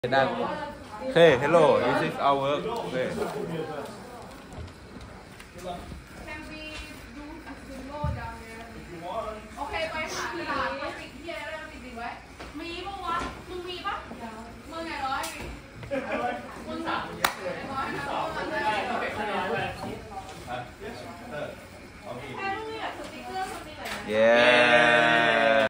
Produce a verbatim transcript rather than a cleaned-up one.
นั่งเฮ้ hello this is our work เฮ้ Can we do a solo down there โอเคไปหากระดาษไปติดที่อะไรแล้วติดติดไว้มีปะวะมึงมีปะมึงไงร้อยมึงสามร้อยนะมึงเลยแค่ลูกอยากสติ๊กเกอร์คนนี้เลย yeah